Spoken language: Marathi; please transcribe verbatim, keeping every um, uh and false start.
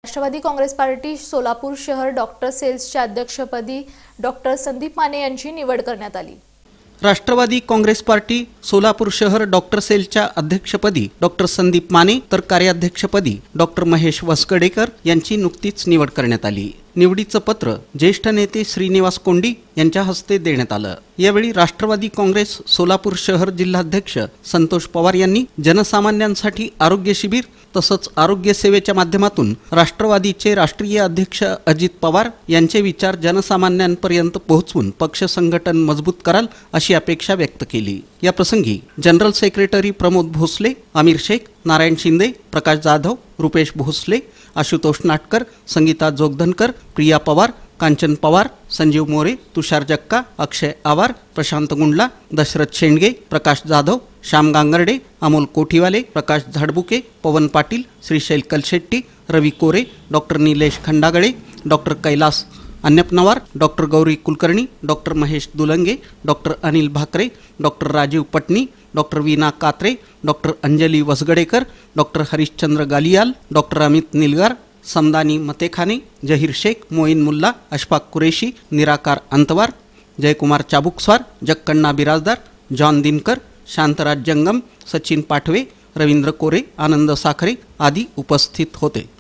राष्ट्रवादी काँग्रेस पार्टी सोलापूर शहर डॉक्टर सेल्सच्या अध्यक्षपदी डॉक्टर संदीप माने यांची निवड करण्यात आली। राष्ट्रवादी काँग्रेस पार्टी सोलापूर शहर डॉक्टर सेलच्या अध्यक्षपदी डॉक्टर संदीप माने तर कार्याध्यक्षपदी डॉक्टर महेश वसगडेकर यांची नुकतीच निवड करण्यात आली। निवडीचं पत्र ज्येष्ठ नेते श्रीनिवास कोंडी यांच्या हस्ते देण्यात आलं। यावेळी राष्ट्रवादी काँग्रेस सोलापूर शहर जिल्हाध्यक्ष संतोष पवार यांनी जनसामान्यांसाठी आरोग्य शिबिर तसंच आरोग्य सेवेच्या माध्यमातून राष्ट्रवादीचे राष्ट्रीय अध्यक्ष अजित पवार यांचे विचार जनसामान्यांपर्यंत पोहोचवून पक्ष संघटन मजबूत कराल अशी अपेक्षा व्यक्त केली। या प्रसंगी general secretary Pramod Bhosle, Aamir Shaikh, Narayan Shinde, Prakash Jadhav, Rupesh Bhosle, Ashutosh Natkar, Sangeeta Jogdhankar, Priya Pawar, Kanchan Pawar, Sanjeev More, Tushar Jakka, Akshay Awar, Prashant Gundla, Dashrath Shendge, Prakash Jadhav, Shyam Gangarde, Amol Kothiwale, Prakash Zadbuke, Pawan Patil, Shrishail Kalshetti, Ravi Kore, doctor Nilesh Khandagale, doctor Kailas Anyapanwar, doctor Gauri Kulkarni, doctor Mahesh Dulange, doctor Anil Bhakre, doctor Rajiv Patni, doctor Veena Katre, doctor Anjali Vasgadekar, doctor Harishchandra Galiyal, doctor Amit Nilgar, Samdani Matekhane, Zaheer Shaikh, Moin Mulla, Ashfaq Qureshi, Nirakar Antwar, Jaykumar Chabukswar, Jakkanna Birajdar, John Dinkar, Shantraj Jangam, Sachin पाठवे, Ravindra कोरे, आनंद साखरे आदी उपस्थित होते।